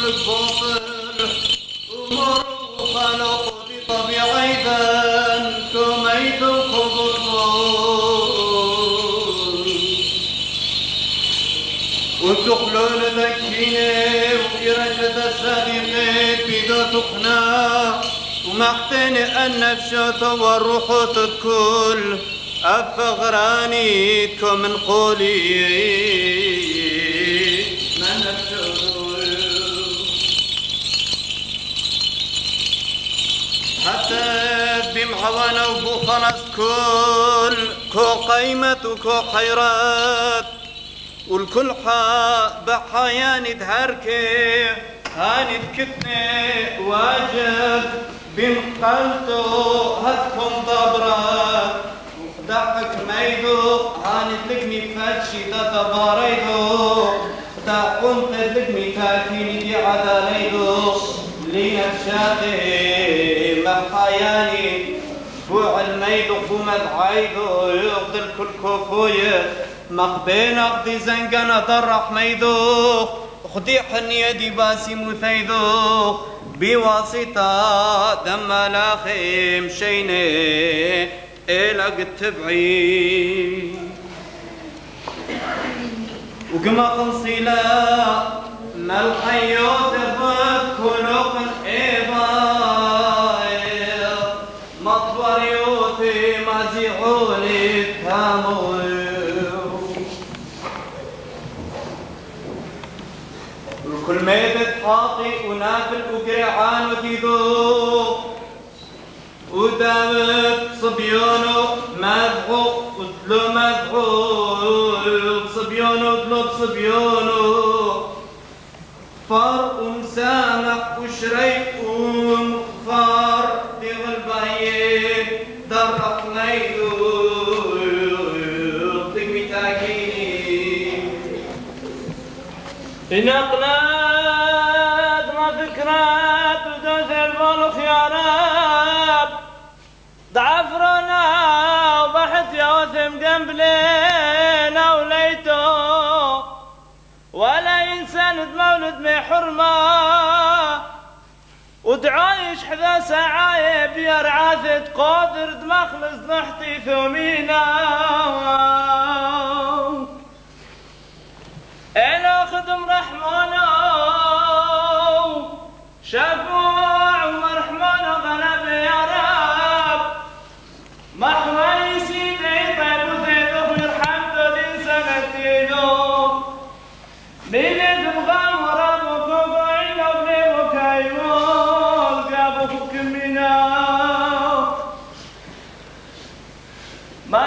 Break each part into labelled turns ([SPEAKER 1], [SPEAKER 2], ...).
[SPEAKER 1] الباطل أمر وخلق بطبيعي ذنكم أيدكم بطلون وتخلون ذكيني وإرشد الصديقي بذا تخنا ومحتني النفشة والروح تدكل أفغرانيكم من قولي من نفشة حتى بمعوانا وبوخنس كو قيمة وكو خيرات والكل بحياني دهركي هاني دكتني واجب بمقلتو هدكم ضبرات وخدعك ميدو هاني تلقني فاتشي دا تباريدو دا قمت تلقني تاكيني دي عداليدو لنفشاتي محياني بوع الميدو بومد عيدو يغضي الكل كوفوية مقبين أقضي زنقنا ضرح ميدو خدي حنيدي باسي مثيدو بواسطة دم الاخي مشيني إلق التبعي وكما خنصيلا ما الحيوت بكلوق إيباير مطور يوتي مزيعوني التاموير وكل ميت حاطي ونافل وقرعان وتيذوق وداوب صبيانو مذعو وتلو مذعو صبيانو وتلو صبيانو فار ومسامح وشريك ومغفار بغلبايين درق ميدو طقمي تاكيني إنقلاد ما فكرات ودوز البول خيارات ضعفرنا وبحث يا وثم قنبلينا وليتو ولا إنسان مولد من حرمة ودعايش حذا سعايب يا رعاثة قادر دمخلص نحتي ثمينا إلا خدم رحمانا شفوع ومرحمانا غلب يا رب محوي سيدي طيب وزيدو يرحم دين سنتيدو من تبغى ورب وكوكو عينو بني وكايوز قابوك كمينا ما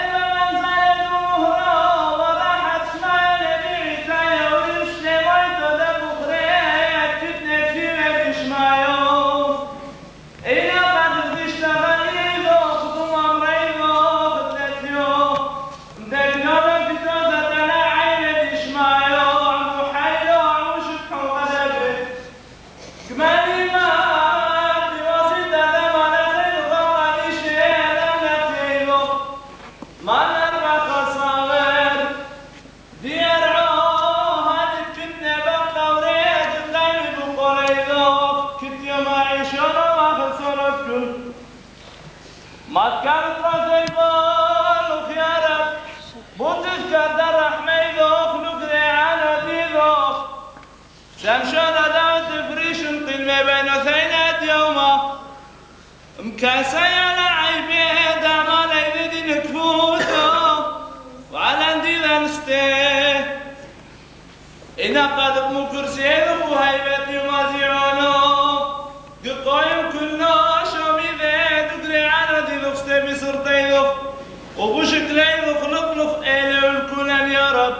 [SPEAKER 1] ما كانت راس البال وخيارك بوتذكر درح ميدوخ نقضي على ديدوخ سمشون داوت فريش نقل ما بين ثينات يومه مكاسا على عيبي دعما ليدي نكفوتو وعلى نديذا نستيه إنا قد مو كرسيه وهيبتي ومازيعونو قطايم كلنا شامي ذات ادري على دي ذوق مصر تيذوق وبوشك ليذوق نطلق إلى الكلان يا رب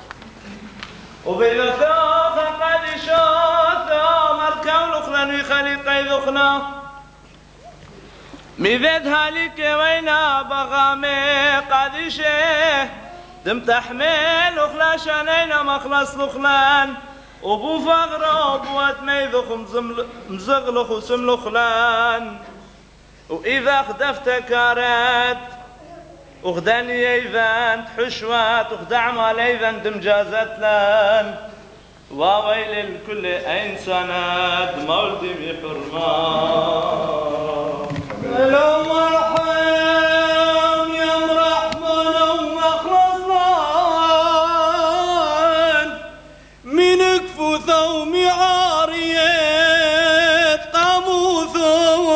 [SPEAKER 1] وبالوثاق قد شاثا مركو لخلان ويخليق يذوقنا ميذد هاليك وينا بغامي قد شه دم تحمل وخلاشانينا مخلص لخلان وبو فغرة وبوات ميذوخ مزغلخ وسملخلان وإذا خدفت كارات وغداني إذا تحشوات وخدع مال إذا دمجازت لان وويل لكل أين سند مولدي بحرمان لو مرحم يا مرحمن ومخلصان من كفو ثومي عاريات قاموثو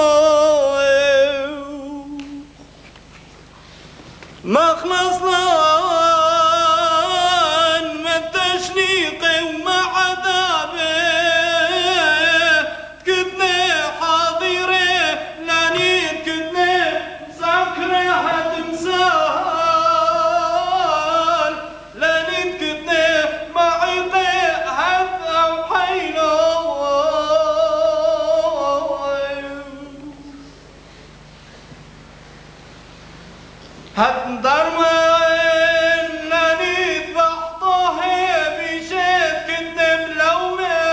[SPEAKER 1] مخلصان من تشنيقي وما عذابي كدني حاضري لاني كدني سكري حد مسال لاني كدني معيطي حد او حيلو حد درمان لاني ذبحته بشيت كدب لومه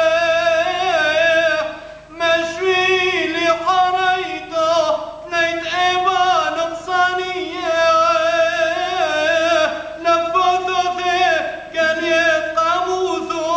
[SPEAKER 1] مشوي لي حريته نيت ايبان بصانيه لفوثوثي قال يتقاموثو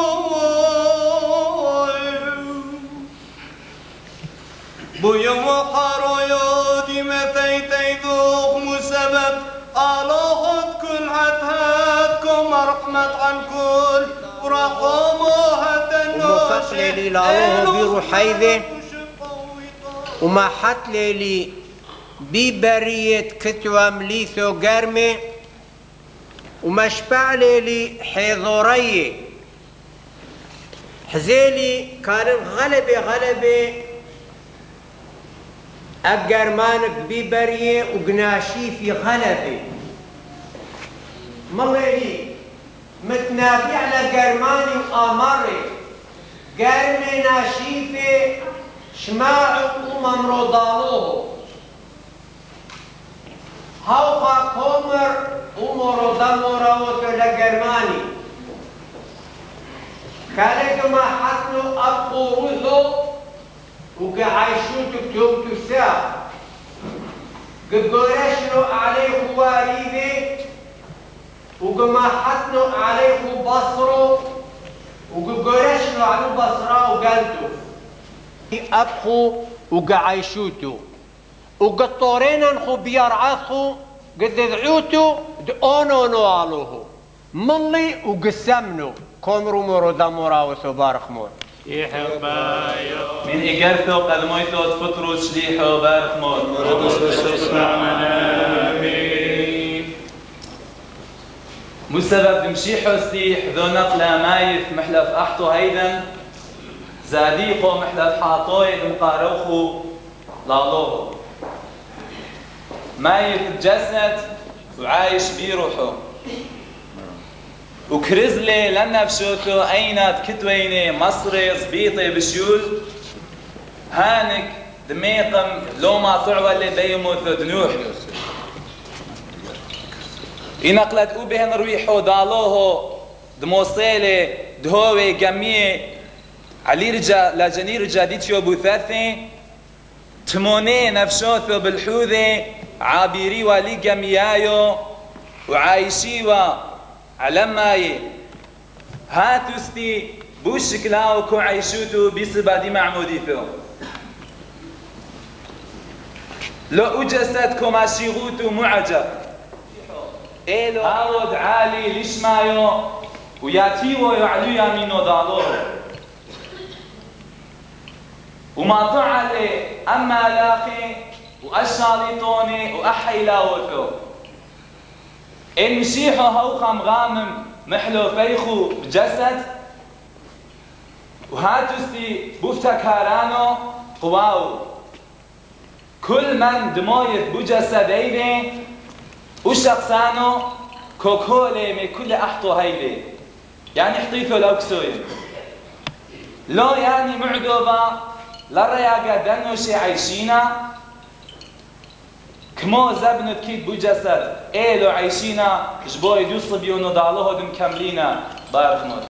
[SPEAKER 1] بويا محارو يودي مثيتي ذوق مسبب آلوهد كل عتهاتكم رحمة عن كل ورحموها
[SPEAKER 2] ومفق ليلي لالوه بروحيذه وما حت ليلي ببرية كتوى مليثو قرمي ومشبع ليلي حيضوري حزيلي كان غلبي الجرمانك ببرية وقناشي في غلبي مالي متنافي على جرماني وآمري جرمي ناشيفي شماع وممرو ضالوه هاوخا كومر ومرو ضموروتو لجرماني كالك ما حسنو أبقو روثو وقعيشون تكتوم تساع قدورشنو عليه واريبي وقما حتنو عليه بصرو وقدورشنو على بصرا وقلتو أبخو وقعيشوتو وقطورين انخو بيرعاخو قد ذعوتو دقونونو علوهو ملي وقسمنو كومرو مرو داموراوثو بارخمون
[SPEAKER 1] من إجارته قدميته تفطروا شليحه بارك موت مسبب مشيحه سليح ذو نقلة مايف محلف أحطو هيدا زاديقو محلف حاطوي مقاروخو لالوه مايف تجسد وعايش بيروحه وكرزلي لنا بشوتو اينات كتويني مصري صبيطي بشيول هانك دميقم لو ما تعولي بيموثو دنوح ينقلت اوبهن رويحو دالوهو دموصيلي دهوي قمية علي رجا لاجني رجا ديتشو بوثاثي تموني نفشوثو بالحوذي عابيري ولي قميايو وعايشيوا على ماي هاتوستي بوشكلاو كو عيشوتو بيسبا دي معموديثو لو اجسدكو ماشيغوتو معجب ايلو هاود عالي ليشمايو وياتيو يعلو يامينو دالو وما طعلي اما لاخي واشاليطوني واحيلاوثو المشيحو هوخم غامم محلو فيخو بجسد وهاتوستي بوفتكارانو قواو كل من دمويت بجسد ايدي وشخصانو كوكولي من كل احطو هيدي يعني حطيثو لوكسوي لو يعني معدوبة لرياقة دنوشي عايشينا كمو زبنت كيد بجسد ايلو عايشينا جبوي دوص بيونو دالوه دم كاملينا بارك موت